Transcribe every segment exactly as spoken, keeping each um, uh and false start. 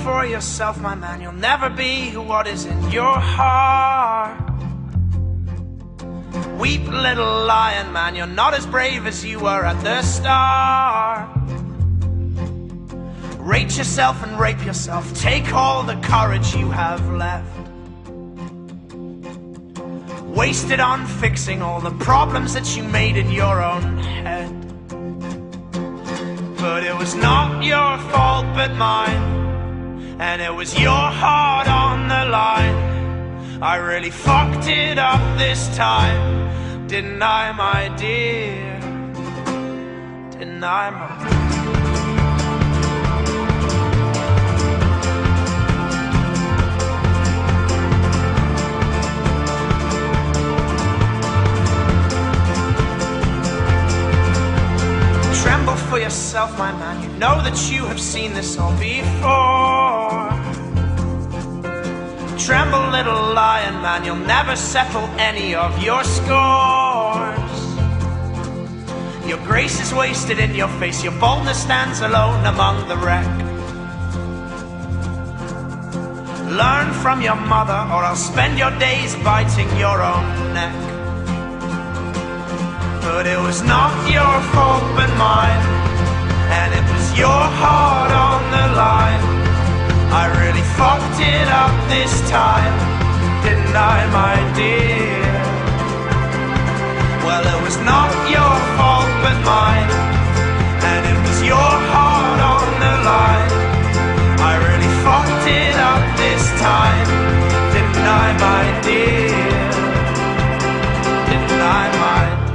for yourself, my man. You'll never be what is in your heart. Weep, little lion man, you're not as brave as you were at the start. Rate yourself and rape yourself. Take all the courage you have left. Waste it on fixing all the problems that you made in your own head. But it was not your fault but mine, and it was your heart on the line. I really fucked it up this time, didn't I, my dear? Didn't I, my Tremble for yourself, my man. You know that you have seen this all before. Tremble, little lion man. You'll never settle any of your scores. Your grace is wasted in your face. Your boldness stands alone among the wreck. Learn from your mother, or I'll spend your days biting your own neck. But it was not your fault but mine, and it was your heart on the line. I really fucked it up this time, didn't I, my dear? Well, it was not your fault but mine, and it was your heart on the line. I really fucked it up this time, didn't I, my dear? Didn't I, my dear?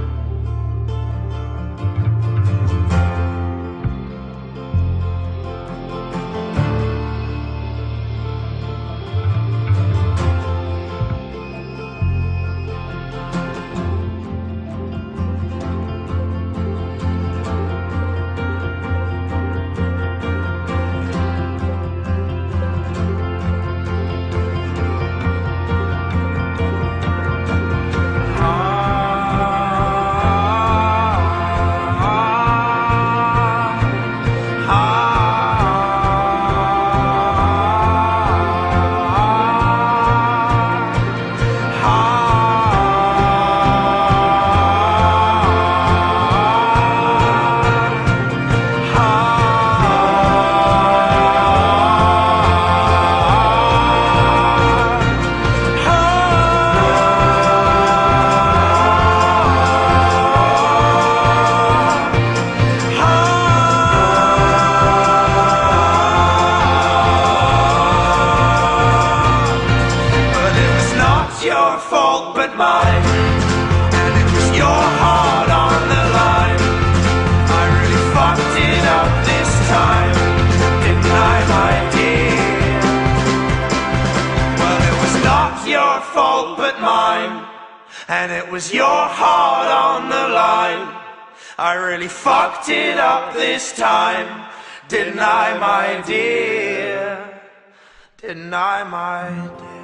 Your fault but mine, and it was your heart on the line. I really fucked it up this time, didn't I, my dear? Well, it was not your fault but mine, and it was your heart on the line. I really fucked it up this time, didn't I, my dear? Didn't I, my dear?